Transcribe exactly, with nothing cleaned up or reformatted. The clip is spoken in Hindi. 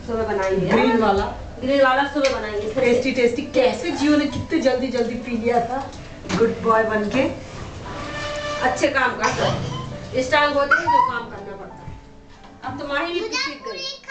सुबह बनाएंगे ग्रीन वाला ग्रीन वाला सुबह बनाएंगे। Tasty tasty. कैसे जियो ने कितने जल्दी जल्दी पी लिया था, गुड बॉय बन के। अच्छे काम करता है, इस टाइम होते हैं जो काम करना पड़ता है। अब तुम्हारी भी सीख गई।